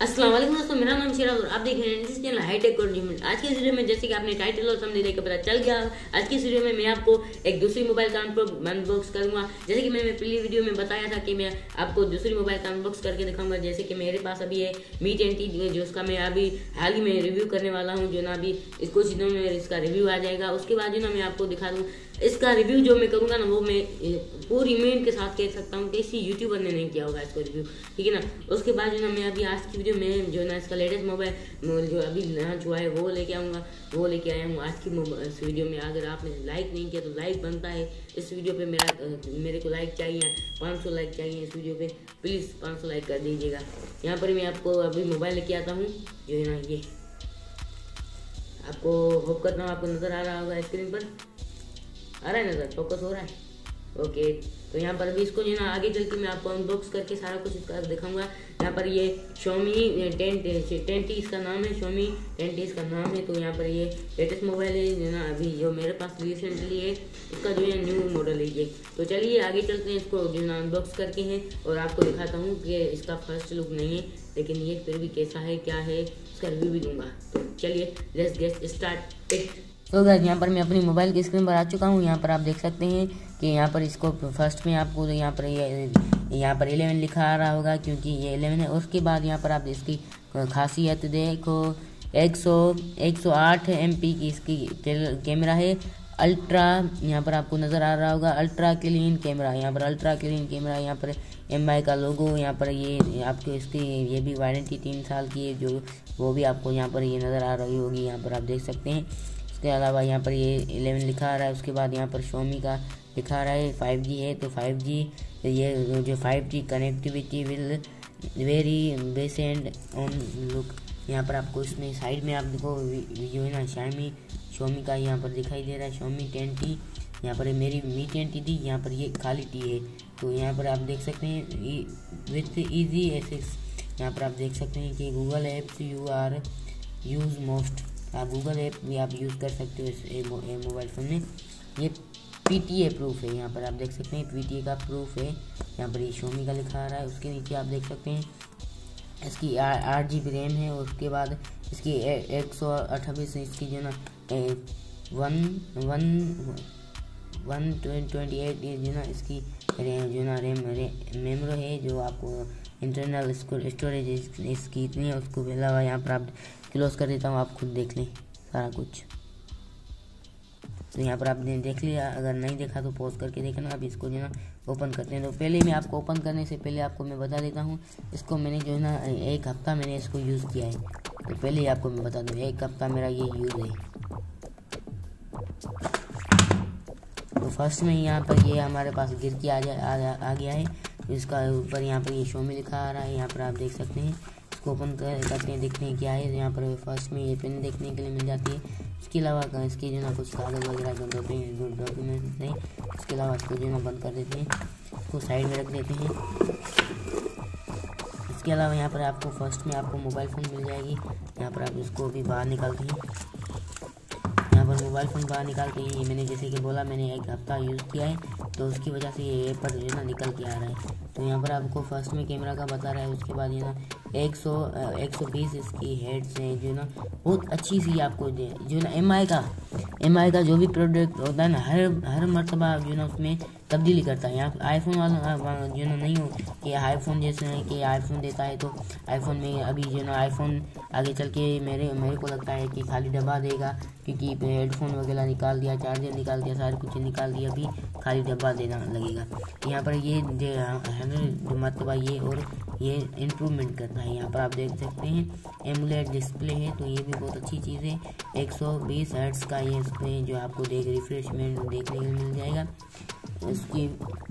अस्सलाम वालेकुम दोस्तों, मेरा नाम शिराज और आप देख रहे हैं चैनल हाईटेक और न्यूज़। आज की इस वीडियो में जैसे कि आपने टाइटल और थंबनेल देख के पता चल गया, आज की इस वीडियो में मैं आपको एक दूसरी मोबाइल का अनबॉक्स करूंगा। जैसे कि मैंने पहली वीडियो में बताया था कि मैं आपको दूसरी मोबाइल का अनबॉक्स करके दिखाऊंगा। जैसे कि मेरे पास अभी है मी 20 जो उसका मैं अभी हाल ही में रिव्यू करने वाला हूँ, जो ना अभी कुछ दिनों में इसका रिव्यू आ जाएगा। उसके बाद जो ना मैं आपको दिखा दूँ इसका रिव्यू जो मैं करूँगा ना, वो मैं पूरी इमेज के साथ कह सकता हूँ कि किसी यूट्यूबर ने नहीं किया होगा इसको रिव्यू, ठीक है ना। उसके बाद जो ना मैं अभी आज की वीडियो में जो ना इसका लेटेस्ट मोबाइल जो अभी लॉन्च हुआ है वो लेके आया हूँ आज की इस वीडियो में। अगर आपने लाइक नहीं किया तो लाइक बनता है इस वीडियो पे, मेरे को लाइक चाहिए, 500 लाइक चाहिए इस वीडियो पे, प्लीज़ 500 लाइक कर दीजिएगा। यहाँ पर मैं आपको अभी मोबाइल लेके आता हूँ, जो है ना ये आपको होप करता हूँ आपको नज़र आ रहा होगा स्क्रीन पर, आ रहा है नज़र, फोकस हो रहा है, ओके। तो यहाँ पर अभी इसको जो ना आगे चल के मैं आपको अनबॉक्स करके सारा कुछ इसका दिखाऊंगा। यहाँ पर ये Xiaomi 10T इसका नाम है, Xiaomi 10T इसका नाम है। तो यहाँ पर ये लेटेस्ट मोबाइल है जो ना अभी जो मेरे पास रिसेंटली है, इसका जो है न्यू मॉडल है ये। तो चलिए आगे चलते हैं, इसको जो ना अनबॉक्स करके हैं और आपको दिखाता हूँ कि इसका फर्स्ट लुक नहीं है, लेकिन ये फिर भी कैसा है क्या है इसका रिव्यू भी दूंगा। तो चलिए लेट्स गेट स्टार्ट इट। तो गाइस यहाँ पर मैं अपनी मोबाइल की स्क्रीन पर आ चुका हूँ। यहाँ पर आप देख सकते हैं कि यहाँ पर इसको फर्स्ट में आपको यहाँ पर 11 लिखा आ रहा होगा, क्योंकि ये 11 है। उसके बाद यहाँ पर आप इसकी खासियत देखो, 108 MP की इसकी कैमरा है, अल्ट्रा, यहाँ पर आपको नज़र आ रहा होगा अल्ट्रा क्लीन कैमरा। यहाँ पर अल्ट्रा क्लीन कैमरा, यहाँ पर MI का लोगो, यहाँ पर ये आपको इसकी ये भी वारंटी 3 साल की है, जो वो भी आपको यहाँ पर ये नज़र आ रही होगी, यहाँ पर आप देख सकते हैं। इसके अलावा यहाँ पर ये 11 लिखा आ रहा है। उसके बाद यहाँ पर Xiaomi का लिखा आ रहा है, 5G है। तो 5G ये जो 5G connectivity will very base and on look. यहाँ पर आपको इसमें साइड में आप देखो जो है ना Xiaomi का यहाँ पर दिखाई दे रहा है, Xiaomi 10T। यहाँ पर मेरी मी 10T थी, यहाँ पर ये खाली टी है। तो यहाँ पर आप देख सकते हैं विथ ईजी एक्सेस, यहाँ पर आप देख सकते हैं कि Google apps you are use most, आप गूगल ऐप भी आप यूज़ कर सकते हो इस मोबाइल फ़ोन में। ये PTA प्रूफ है, यहाँ पर आप देख सकते हैं PTA का प्रूफ है। यहाँ पर ये Xiaomi का लिखा आ रहा है। उसके नीचे आप देख सकते हैं इसकी 8GB रैम है। उसके बाद इसकी 128 इसकी जो ना 128 जो ना इसकी जो ना मेमोरी है, जो आपको इंटरनल स्टोरेज इसकी इतनी है। उसको अलावा यहाँ पर आप क्लोज कर देता हूँ, आप खुद देख लें सारा कुछ। तो यहाँ पर आपने देख लिया, अगर नहीं देखा तो पॉज करके देखना। अब इसको जो ना ओपन करते हैं। तो पहले मैं आपको ओपन करने से पहले आपको मैं बता देता हूँ, इसको मैंने जो है ना 1 हफ्ता मैंने इसको यूज़ किया है। तो पहले ही आपको मैं बता दूँ 1 हफ्ता मेरा ये यूज़ है। तो फर्स्ट में यहाँ पर ये हमारे पास गिर के आ गया है। तो इसका ऊपर यहाँ पर ये Xiaomi लिखा आ रहा है, यहाँ पर आप देख सकते हैं। इसको ओपन करते हैं, देखते हैं क्या है। यहाँ पर फर्स्ट में ये पेन देखने के लिए मिल जाती है। इसके अलावा इसके जो ना कुछ कागज़ वगैरह डॉक्यूमेंट नहीं। इसके अलावा इसको जो ना बंद कर देते हैं, इसको साइड में रख देते हैं। इसके अलावा यहाँ पर आपको फर्स्ट में आपको मोबाइल फ़ोन मिल जाएगी। यहाँ पर आप इसको भी बाहर निकालते हैं। यहाँ पर मोबाइल फ़ोन बाहर निकाल के ये मैंने जैसे कि बोला मैंने 1 हफ्ता यूज़ किया है, तो उसकी वजह से ये पर जो ना निकल के आ रहा है। तो यहाँ पर आपको फर्स्ट में कैमरा का बता रहा है। उसके बाद ये ना 120 इसकी हेड्स हैं, जो ना बहुत अच्छी सी आपको जो ना MI का जो भी प्रोडक्ट होता है ना, हर मरतबा जो ना उसमें तब्दीली करता है। यहाँ आईफोन वाला जो ना नहीं हो कि आईफोन जैसे है कि आईफोन देता है, तो आईफोन में अभी जो ना आईफोन आगे चल के मेरे को लगता है कि खाली डब्बा देगा, क्योंकि हेडफोन वगैरह निकाल दिया, चार्जर निकाल दिया, सारी कुछ निकाल दिया, अभी खाली डब्बा देना लगेगा। यहाँ पर ये मरतबा ये और ये इम्प्रूवमेंट करता है। यहाँ पर आप देख सकते हैं एमुलेट डिस्प्ले है, तो ये भी बहुत अच्छी चीज़ है। 120 हर्ट्ज का ये इसमें जो आपको रिफ्रेशमेंट देखने को मिल जाएगा। इसकी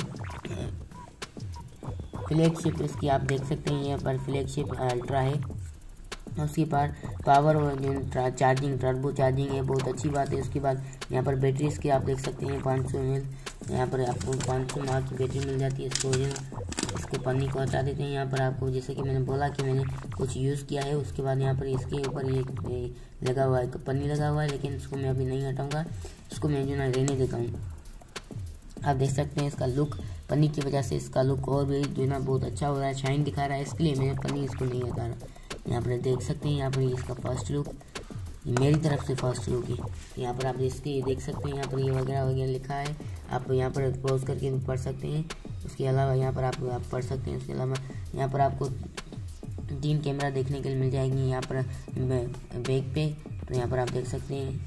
फ्लैगशिप इसकी आप देख सकते हैं, यहाँ पर फ्लैगशिप अल्ट्रा है। उसके बाद पावर चार्जिंग, टर्बो चार्जिंग है, बहुत अच्छी बात है। उसके बाद यहाँ पर बैटरी इसकी आप देख सकते हैं 500 mAh, यहाँ पर आपको 500 mAh की बैटरी मिल जाती है। इसको पन्नी को हटा देते हैं। यहाँ पर आपको जैसे कि मैंने बोला कि मैंने कुछ यूज़ किया है। उसके बाद यहाँ पर इसके ऊपर ये लगा हुआ है, पन्नी लगा हुआ है, लेकिन इसको मैं अभी नहीं हटाऊँगा, इसको मैं जो ना रहने देता हूँ। आप देख सकते हैं इसका लुक, पन्नी की वजह से इसका लुक और भी जो ना बहुत अच्छा हो रहा है, शाइन दिखा रहा है, इसके लिए मैंने पन्नी इसको नहीं हटा रहा। यहाँ पर देख सकते हैं, यहाँ पर इसका फर्स्ट लुक, मेरी तरफ से फर्स्ट लुक है। यहाँ पर आप इसके देख सकते हैं, यहाँ पर ये वगैरह वगैरह लिखा है, आप यहाँ पर पॉज करके भी पढ़ सकते हैं। उसके अलावा यहाँ पर आप पढ़ सकते हैं। उसके अलावा यहाँ पर आपको 3 कैमरा देखने के लिए मिल जाएंगी यहाँ पर बैक पे। तो यहाँ पर आप देख सकते हैं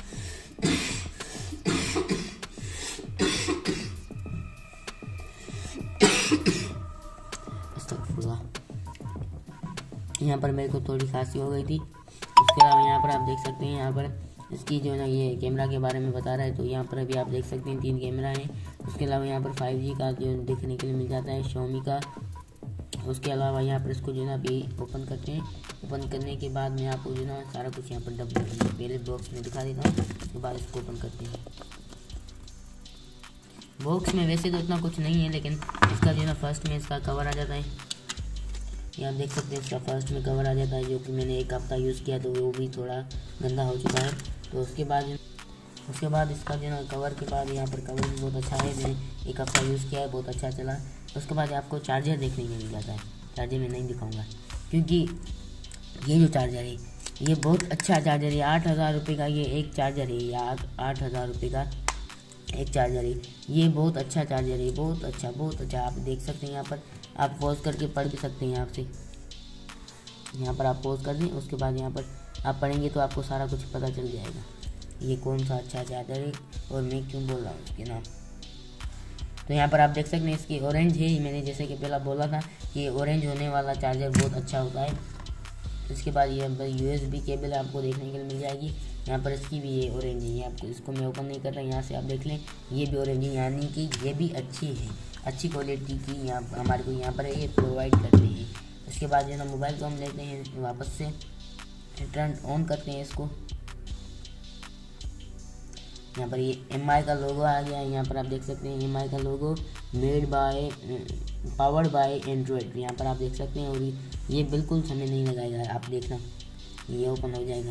यहाँ पर मेरे को थोड़ी खांसी हो गई थी। उसके अलावा यहाँ पर आप देख सकते हैं, यहाँ पर इसकी जो है ना ये कैमरा के बारे में बता रहा है। तो यहाँ पर अभी आप देख सकते हैं 3 कैमरा हैं। उसके अलावा यहाँ पर 5G का जो देखने के लिए मिल जाता है Xiaomi का। उसके अलावा यहाँ पर इसको जो है ना अभी ओपन करते हैं। ओपन करने के बाद मैं आपको जो है ना सारा कुछ यहाँ पर डब्बे पहले बॉक्स में दिखा देता हूँ, उसके बाद इसको ओपन करते हैं। बॉक्स में वैसे तो इतना कुछ नहीं है, लेकिन इसका जो है ना फर्स्ट में इसका कवर आ जाता है। ये आप देख सकते हैं इसका फर्स्ट में कवर आ जाता है, जो कि मैंने 1 हफ्ता यूज़ किया तो वो भी थोड़ा गंदा हो चुका है। तो उसके बाद इसका जो है कवर के बाद यहाँ पर कवर भी बहुत अच्छा है, मैंने 1 हफ्ता यूज़ किया है, बहुत अच्छा चला। उसके बाद आपको चार्जर देखने को मिल जाता है। चार्जर मैं नहीं दिखाऊंगा क्योंकि ये जो चार्जर है ये बहुत अच्छा चार्जर है। 8,000 रुपये का ये एक चार्जर है, या 8,000 रुपये का एक चार्जर है। ये बहुत अच्छा चार्जर है, बहुत अच्छा। आप देख सकते हैं यहाँ पर आप पॉज करके पढ़ भी सकते हैं। आपसे यहाँ पर आप पॉज कर दें, उसके बाद यहाँ पर आप पढ़ेंगे तो आपको सारा कुछ पता चल जाएगा ये कौन सा अच्छा चार्जर है और मैं क्यों बोल रहा हूँ उसके नाम। तो यहाँ पर आप देख सकते हैं इसकी ऑरेंज है। मैंने जैसे कि पहला बोला था कि ऑरेंज होने वाला चार्जर बहुत अच्छा होता है। इसके बाद ये USB केबल आपको देखने के लिए मिल जाएगी। यहाँ पर इसकी भी ये ऑरेंज है, ये आपको इसको मैं ओपन नहीं कर रहा, यहाँ से आप देख लें ये भी ऑरेंज है, यानी कि ये भी अच्छी है, अच्छी क्वालिटी की यहाँ हमारे को यहाँ पर ये प्रोवाइड करते हैं। उसके बाद जो है ना मोबाइल को हम लेते हैं वापस से, टर्न ऑन करते हैं इसको। यहाँ पर ये MI का लोगो आ गया है। यहाँ पर आप देख सकते हैं MI का लोगो, पावर्ड बाय एंड्रॉयड। यहाँ पर आप देख सकते हैं, और ये बिल्कुल समय नहीं लगाएगा, आप देखना ये ओपन हो जाएगा।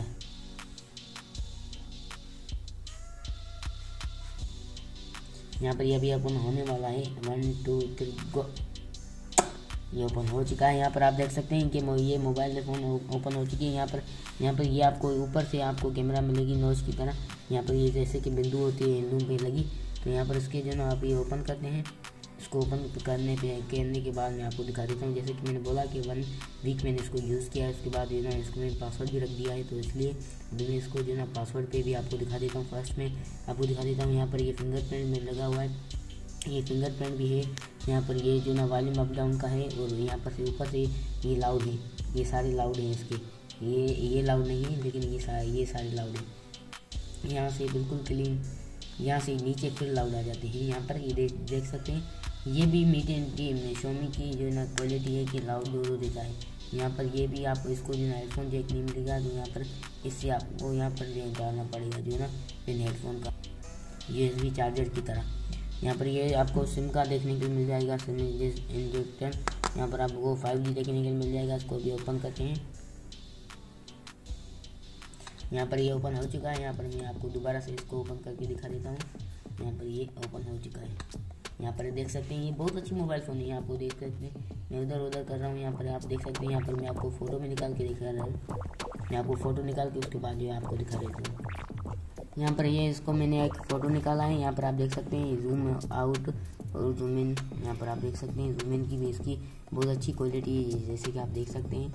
यहाँ पर ये भी ओपन होने वाला है। 1 2 3 गो। ये ओपन हो चुका है। यहाँ पर आप देख सकते हैं कि ये मोबाइल फ़ोन ओपन हो चुकी है। यहाँ पर ये आपको ऊपर से आपको कैमरा मिलेगी नोच की तरह। यहाँ पर ये जैसे कि बिंदु होती है हिंदू पे लगी। तो यहाँ पर इसके जो ना आप ये ओपन करते हैं। इसको ओपन करने के बाद मैं आपको दिखा देता हूँ। जैसे कि मैंने बोला कि 1 वीक मैंने इसको यूज़ किया है। उसके बाद जो ना इसको मैंने पासवर्ड भी रख दिया है, तो इसलिए अभी मैं इसको जो ना पासवर्ड पे भी आपको दिखा देता हूँ। फर्स्ट में आपको दिखा देता हूँ, यहाँ पर ये फिंगरप्रिंट में लगा हुआ है, ये फिंगरप्रिंट भी है। यहाँ पर ये जो ना वॉल्यूम अप डाउन का है, और यहाँ पर से ऊपर से ये लाउड है, ये सारे लाउड हैं इसके। ये लाउड नहीं है, लेकिन ये सारे लाउड है। यहाँ से बिल्कुल क्लीन, यहाँ से नीचे फिर लाउड आ जाते हैं। यहाँ पर ये देख सकते हैं, ये भी Xiaomi की जो ना क्वालिटी है कि लाउड दोनों देता है। यहाँ पर ये भी आपको इसको जो ना हेडफोन जैक नहीं मिलेगा, तो यहाँ पर इससे आपको यहाँ पर डालना पड़ेगा जो ना पिन हेडफोन का USB चार्जर की तरह। यहाँ पर ये आपको सिम का देखने के लिए मिल जाएगा, सिम इंजेक्टर। यहाँ पर आपको 5G देखने के लिए मिल जाएगा। इसको भी ओपन करते हैं। यहाँ पर ये ओपन हो चुका है। यहाँ पर मैं आपको दोबारा से इसको ओपन करके दिखा देता हूँ। यहाँ पर ये ओपन हो चुका है। यहाँ पर देख सकते हैं ये बहुत अच्छी मोबाइल फ़ोन है। आपको देख सकते हैं, मैं उधर उधर कर रहा हूँ। यहाँ पर आप देख सकते हैं, यहाँ पर मैं आपको फ़ोटो में निकाल के दिखा रहा हूँ। मैं आपको फ़ोटो निकाल के उसके बाद जो है आपको दिखा देता हूँ। यहाँ पर ये इसको मैंने एक फ़ोटो निकाला है। यहाँ पर आप देख सकते हैं जूम आउट और जूम इन। यहाँ पर आप देख सकते हैं जूम इन की भी इसकी बहुत अच्छी क्वालिटी है, जैसे कि आप देख सकते हैं।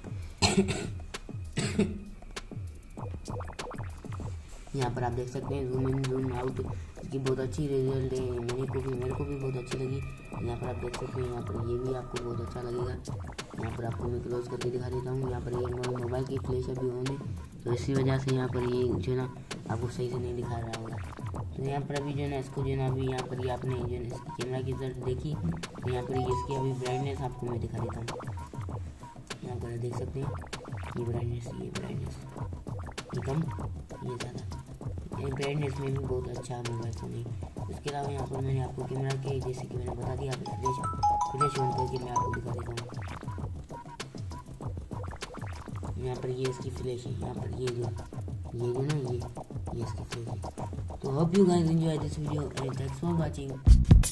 यहाँ पर आप देख सकते हैं जूम इन जूम आउट की बहुत अच्छी रिजल्ट है। मेरे को भी बहुत अच्छी लगी। यहाँ पर आप देख सकते हैं, यहाँ पर ये भी आपको बहुत अच्छा लगेगा। यहाँ पर आपको मैं क्लोज करके दिखा देता हूँ। यहाँ पर ये मोबाइल की फ्लैश अभी ऑन है, तो इसी वजह से यहाँ पर ये जो ना आपको सही से नहीं दिखा रहा होगा। तो यहाँ पर अभी जो ना इसको जो ना अभी यहाँ पर ये आपने जो ना इसकी कैमरा की रिजल्ट देखी, तो यहाँ पर इसकी अभी ब्राइटनेस आपको मैं दिखा देता हूँ। यहाँ पर देख सकते हैं ये ब्राइटनेस ये कम ये ज़्यादा, ये ब्राइटनेस में भी बहुत अच्छा मोबाइल फ़ोन है। इसके अलावा यहाँ पर मैंने आपको कैमरा के जैसे कि मैंने बता दिया, फ्लैश ऑन करके मैं आपको दिखा देता हूँ। यहाँ पर ये इसकी फ्लैश है। यहाँ पर ये जो ना ये इसकी फ्लैश है। तो hope you guys enjoy this video and thanks for watching.